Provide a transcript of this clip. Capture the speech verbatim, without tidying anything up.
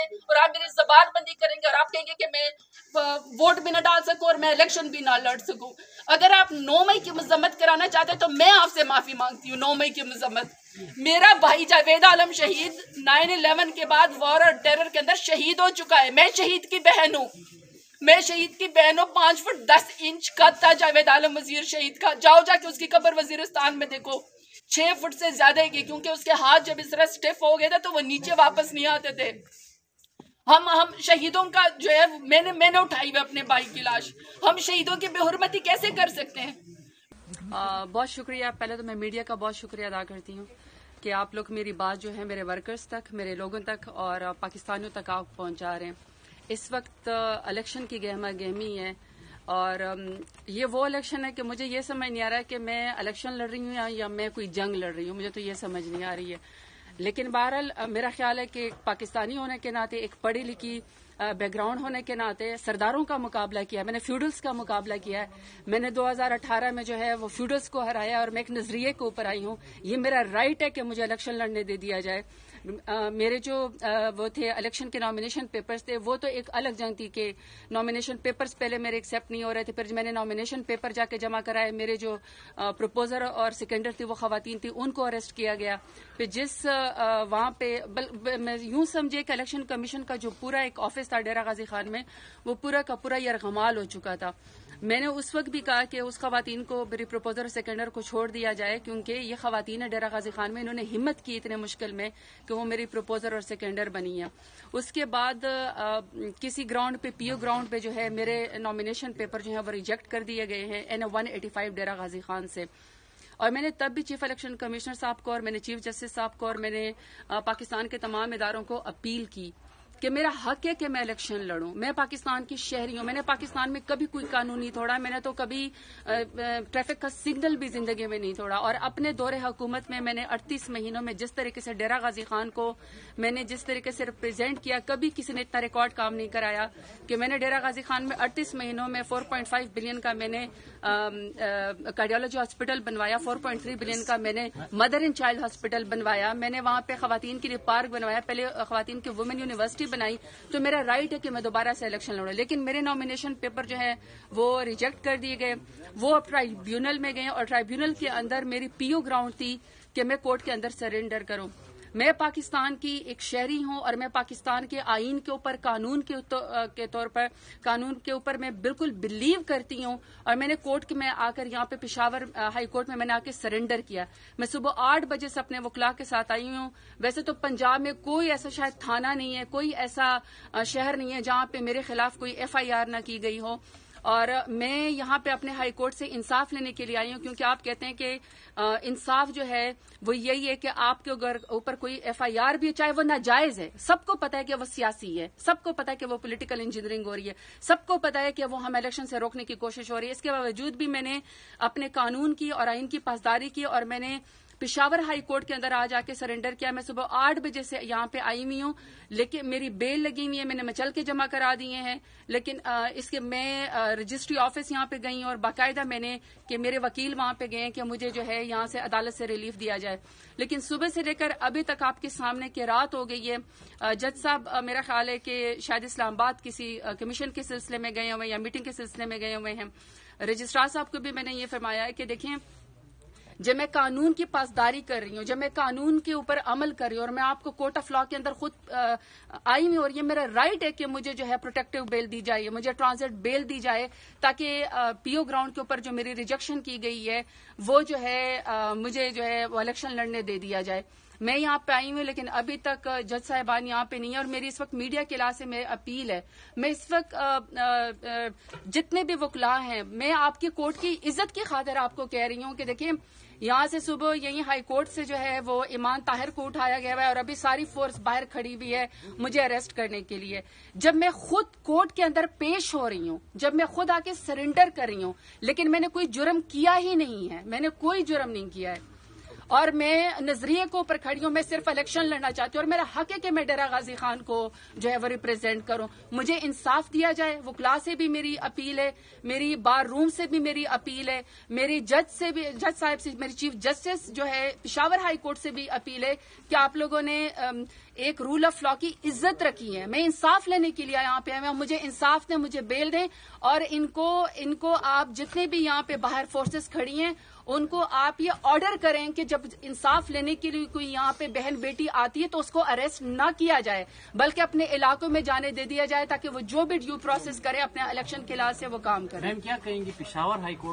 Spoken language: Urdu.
اور آپ میری زبان بندی کریں گے اور آپ کہیں گے کہ میں ووٹ بھی نہ ڈال سکوں اور میں الیکشن بھی نہ لڑ سکوں. اگر آپ نو مئی کی مذمت کرانا چاہتے ہیں تو میں آپ سے معافی مانگتی ہوں. نو مئی کی مذمت, میرا بھائی جاوید عالم شہید نائن الیون کے بعد وار اور ٹیرر کے اندر شہید ہو چکا ہے. میں شہید کی بہن ہوں, میں شہید کی بہن ہوں. پانچ فٹ دس انچ کا تھا جاوید عالم وزیر شہید کا. جاؤ جا کے اس کی قبر وزیرستان میں دیکھو, چھ فٹ سے زیادہ کی, کیونکہ اس کے ہاتھ جب اس طرح سٹیف ہو گئے تھے تو وہ نیچے واپس نہیں آتے تھے. ہم ہم شہیدوں کا جو ہے میں نے میں نے اٹھائی ہوئی اپنے بھائی کی لاش, ہم شہیدوں کی بے حرمتی کیسے کر سکتے ہیں؟ بہت شکریہ. پہلے تو میں میڈیا کا بہت شکریہ ادا کرتی ہوں کہ آپ لوگ میری بات جو ہے میرے ورکرز تک, میرے لوگوں تک اور پاکستانیوں تک آپ پہنچا رہے ہیں. اس وقت الیکشن کی گہما گہمی ہے اور یہ وہ الیکشن ہے کہ مجھے یہ سمجھ نہیں آ رہا ہے کہ میں الیکشن لڑ رہی ہوں یا میں کوئی جنگ لڑ رہی ہوں, مجھے تو یہ سمجھ نہیں آ رہی ہے. لیکن بہرحال میرا خیال ہے کہ ایک پاکستانی ہونے کے ناطے, ایک پڑھی لکھی بیک گراؤنڈ ہونے کے ناطے سرداروں کا مقابلہ کیا ہے, میں نے فیوڈلز کا مقابلہ کیا ہے. میں نے دو ہزار اٹھارہ میں جو ہے وہ فیوڈلز کو ہرایا اور میں ایک نظریے کے اوپر آئی ہوں. یہ میرا رائٹ ہے کہ مجھے الیکشن لڑنے دے دیا جائے. میرے جو وہ تھے الیکشن کے نامینیشن پیپرز تھے وہ تو ایک الگ جنگ تھی کہ نامینیشن پیپرز پہلے میرے ایکسیپٹ نہیں ہو رہے تھے. پھر میں نے نامینیشن پیپر جا کے جمع کرائے, میرے جو پروپوزر اور سیکنڈر تھی وہ خواتین تھی, ان کو اریسٹ کیا گیا. پھر جس وہاں پہ میں یوں سمجھے کہ الیکشن کمیشن کا جو پورا ایک آفس تھا ڈیرہ غازی خان میں, وہ پورا کا پورا یرغمال ہو چکا تھا. میں نے اس وقت بھی کہا کہ اس خواتین کو, میری پروپوزر اور سیکنڈر کو چھوڑ دیا جائے, کیونکہ یہ خواتین ڈیرہ غازی خان میں انہوں نے ہمت کی اتنے مشکل میں کہ وہ میری پروپوزر اور سیکنڈر بنی ہیں. اس کے بعد کسی گراؤنڈ پہ, پی او گراؤنڈ پہ جو ہے میرے نامینیشن پیپر جو ہیں وہ ریجیکٹ کر دیے گئے ہیں N one eighty five Dera Ghazi Khan سے. اور میں نے تب بھی چیف الیکشن کمشنر صاحب کو اور میں نے چیف جسٹس صاحب کو اور میں نے پاکستان کے تمام اداروں کو اپیل کی کہ میرا حق ہے کہ میں الیکشن لڑوں. میں پاکستان کی شہری ہوں, میں نے پاکستان میں کبھی کوئی قانون نہیں توڑا, میں نے تو کبھی ٹریفک کا سگنل بھی زندگی میں نہیں توڑا. اور اپنے دور حکومت میں میں نے اڑتیس مہینوں میں جس طریقے سے ڈیرہ غازی خان کو میں نے جس طریقے سے ریپرزینٹ کیا, کبھی کسی نے اتنا ریکارڈ کام نہیں کرایا کہ میں نے ڈیرہ غازی خان میں اڑتیس مہینوں میں فور پوائنٹ فائیو بلین کا میں نے کارڈیالوجی ہاسپٹل بنوایا, فور پوائنٹ تھری بلین کا میں نے مدر اینڈ چائلڈ ہاسپٹل بنوایا, میں نے وہاں پہ خواتین کے لیے پارک بنوایا, پہلے خواتین کی وومن یونیورسٹی بنائی. تو میرا رائٹ ہے کہ میں دوبارہ سے الیکشن لڑوں. لیکن میرے نامینیشن پیپر جو ہے وہ ریجیکٹ کر دیے گئے, وہ ٹرائیبیونل میں گئے اور ٹرائیبیونل کے اندر میری پی او گراؤنڈ تھی کہ میں کورٹ کے اندر سرینڈر کروں. میں پاکستان کی ایک شہری ہوں اور میں پاکستان کے آئین کے اوپر, قانون کے طور پر قانون کے اوپر میں بالکل بلیو کرتی ہوں. اور میں نے کورٹ میں آ کر یہاں پہ پشاور ہائی کورٹ میں میں نے آ کے سرینڈر کیا. میں صبح آٹھ بجے سے اپنے وکلاء کے ساتھ آئی ہوں. ویسے تو پنجاب میں کوئی ایسا شاید تھانہ نہیں ہے, کوئی ایسا شہر نہیں ہے جہاں پہ میرے خلاف کوئی ایف آئی آر نہ کی گئی ہو. اور میں یہاں پہ اپنے ہائی کورٹ سے انصاف لینے کے لیے آئی ہوں, کیونکہ آپ کہتے ہیں کہ انصاف جو ہے وہ یہی ہے کہ آپ کے اوپر کوئی ایف آئی آر بھی ہے چاہے وہ ناجائز ہے. سب کو پتا ہے کہ وہ سیاسی ہے, سب کو پتا ہے کہ وہ پولیٹیکل انجینئرنگ ہو رہی ہے, سب کو پتا ہے کہ وہ ہم الیکشن سے روکنے کی کوشش ہو رہی ہے. اس کے باوجود بھی میں نے اپنے قانون کی اور آئین کی پاسداری کی اور میں نے پشاور ہائی کورٹ کے اندر آ جا کے سرنڈر کیا. میں صبح آٹھ بجے سے یہاں پہ آئی ہوئی ہوں, لیکن میری بیل لگی ہوئی ہے, میں نے مچل کے جمع کرا دیے ہیں. لیکن اس کے میں رجسٹری آفس یہاں پہ گئی اور باقاعدہ میں نے کہ میرے وکیل وہاں پہ گئے کہ مجھے جو ہے یہاں سے عدالت سے ریلیف دیا جائے. لیکن صبح سے لے کر ابھی تک آپ کے سامنے کہ رات ہو گئی ہے. جج صاحب میرا خیال ہے کہ شاید اسلام آباد کسی کمیشن کے سلسلے میں گئے ہوئے یا میٹنگ کے سلسلے میں گئے ہوئے ہیں. رجسٹرار صاحب کو بھی میں نے یہ فرمایا ہے کہ دیکھیں, جب میں قانون کی پاسداری کر رہی ہوں, جب میں قانون کے اوپر عمل کر رہی ہوں اور میں آپ کو کورٹ آف لا کے اندر خود آئی ہوئی اور یہ میرا رائٹ ہے کہ مجھے جو ہے پروٹیکٹیو بیل دی جائے, مجھے ٹرانزٹ بیل دی جائے تاکہ پی او گراؤنڈ کے اوپر جو میری ریجیکشن کی گئی ہے وہ جو ہے مجھے جو ہے وہ الیکشن لڑنے دے دیا جائے. میں یہاں پہ آئی ہوں لیکن ابھی تک جج صاحبان یہاں پہ نہیں ہے. اور میری اس وقت میڈیا کے لحاظ سے میں اپیل ہے, میں اس وقت جتنے بھی وکلاء ہیں میں آپ کی کورٹ کی عزت کی خاطر آپ کو کہہ رہی ہوں کہ دیکھیں, یہاں سے صبح یہیں ہائی کورٹ سے جو ہے وہ ایمان طاہر کو اٹھایا گیا ہے اور ابھی ساری فورس باہر کھڑی ہوئی ہے مجھے اریسٹ کرنے کے لیے. جب میں خود کورٹ کے اندر پیش ہو رہی ہوں, جب میں خود آ کے سرنڈر کر رہی ہوں, لیکن میں نے کوئی جرم کیا ہی نہیں ہے, میں نے کوئی جرم نہیں کیا ہے اور میں نظریے کو اوپر کھڑی ہوں. میں صرف الیکشن لڑنا چاہتی ہوں اور میرا حق ہے کہ میں ڈیرہ غازی خان کو جو ہے وہ ریپرزینٹ کروں. مجھے انصاف دیا جائے. وکلاء سے بھی میری اپیل ہے, میری بار روم سے بھی میری اپیل ہے, میری جج سے بھی, جج صاحب سے, میری چیف جسٹس جو ہے پشاور ہائی کورٹ سے بھی اپیل ہے کہ آپ لوگوں نے ایک رول آف لا کی عزت رکھی ہے. میں انصاف لینے کے لیے یہاں پہ آیا ہوں, مجھے انصاف دیں, مجھے بیل دیں, اور ان کو ان کو آپ جتنے بھی یہاں پہ باہر فورسز کھڑی ہیں ان کو آپ یہ آرڈر کریں کہ جب انصاف لینے کے لیے کوئی یہاں پہ بہن بیٹی آتی ہے تو اس کو اریسٹ نہ کیا جائے, بلکہ اپنے علاقوں میں جانے دے دیا جائے تاکہ وہ جو بھی ڈیو پروسیس کرے اپنے الیکشن کے لحاظ سے وہ کام کرے. میم کیا کہیں گی پشاور ہائی کورٹ